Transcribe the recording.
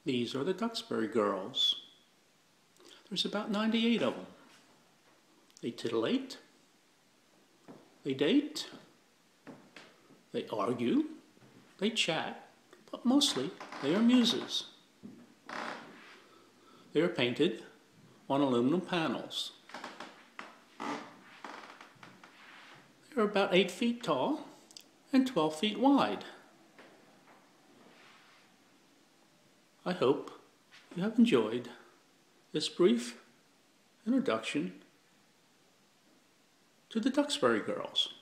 These are the Duxbury Girls. There's about 98 of them. They titillate, they date, they argue, they chat, but mostly they are muses. They are painted on aluminum panels. They are about 8 feet tall and 12 feet wide. I hope you have enjoyed this brief introduction to the Duxbury Girls.